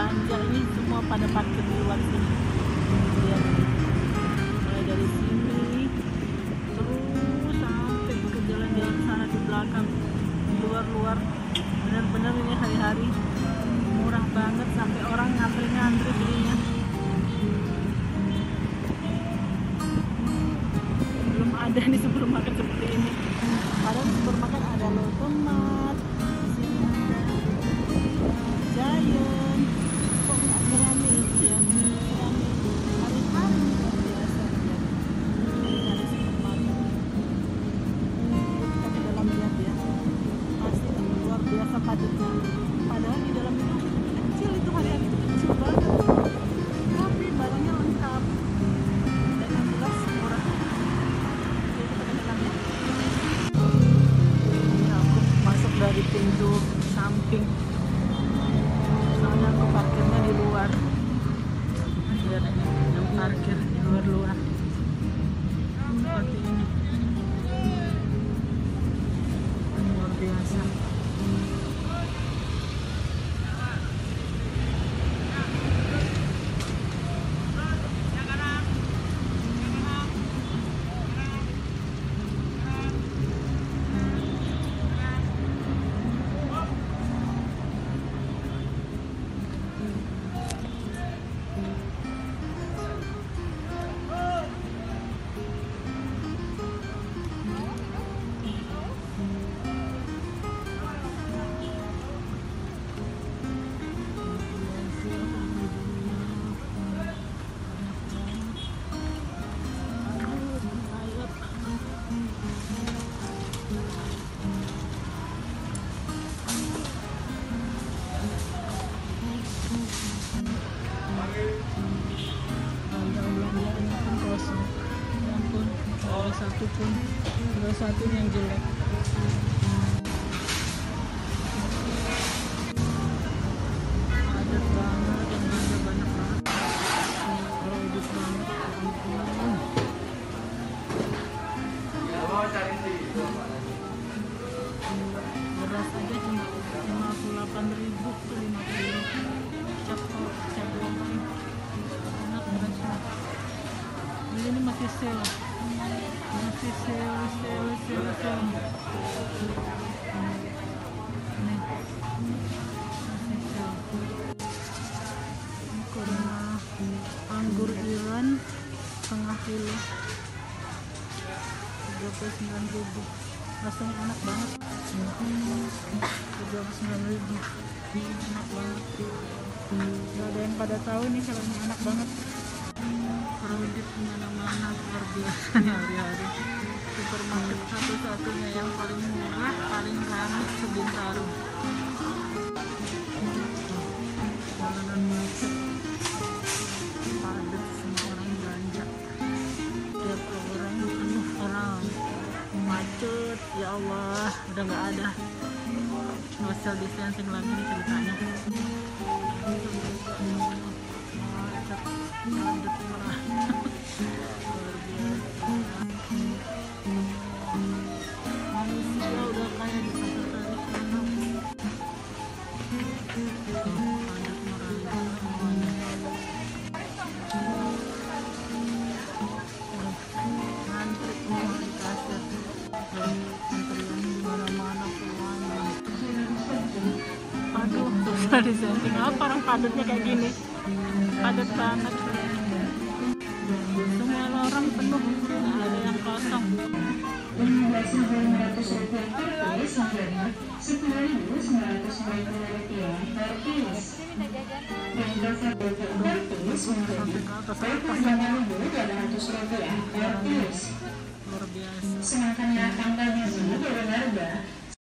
belanja ini semua pada parkir di luar sini. Lihat, mulai dari sini terus sampai ke jalan-jalan sana di belakang, di luar-luar. Benar-benar ini hari-hari murah banget sampai orang ngantri-ngantri belinya. Belum ada nih supermarket seperti ini. Padahal supermarket ada Lotomat, sini ada Giant, kok nggak keramik ya? Keramik hari-hari luar biasa ya. Ini ada supermarket. Kita ke dalam lihat ya. Pasti luar biasa padatnya. Padahal di dalam itu kecil, itu hari-hari itu kecil banget. Tapi barangnya lengkap. Dan yang jelas murah. Oke, kita ke dalam ya. Ini aku masuk dari pintu samping. Soalnya aku parkirnya di luar. Lihat yang parkir di luar-luar. Seperti ini. Luar biasa. Satu pun ada satu yang jelek. Padat banget, yang belanja banyak banget. Crowded banget. Beras aja cuma 58.000 ke 50. Cap orang enak berasnya. Ini masih sale. Masih sale. Nih, masih sale. Ini kurma anggur Iran setengah kilo 39.000. Rasanya enak banget. 39.000. Enak banget. Gak ada yang pada tahu nih kalau ini enak banget. Crowded kemana-mana, luar biasa hari-hari. Supermarket satu-satunya yang paling murah, paling ramai sebintaro. Jalanan macet, padat, semua orang belanja. Tiap orang penuh orang, macet. Ya Allah, udah nggak ada social distancing lagi nih ceritanya. Macet, padat, murah. Luar biasa. Manusia udah kayak di pasar tradisional. Padat, murah semuanya. Ngantri semua di kasir. Antrian di mana-mana puluhan. Aduh, susah disenting. Apa orang padatnya kayak gini? Padat banget. Semua orang penuh, nggak ada yang kosong. Rp16.900 per kios, harganya Rp10.990 per kios. Dan dasar gratis menjadi Rp9.800 per kios. Luar biasa. Semakin tanggalnya ini dari harga